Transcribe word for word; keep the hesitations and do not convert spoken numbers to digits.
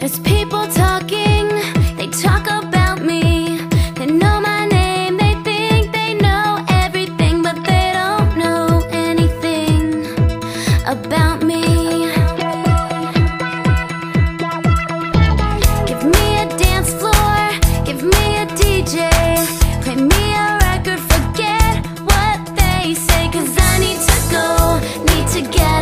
There's people talking, they talk about me. They know my name, they think they know everything, but they don't know anything about me. Give me a dance floor, give me a D J, play me a record, forget what they say, 'cause I need to go, need to get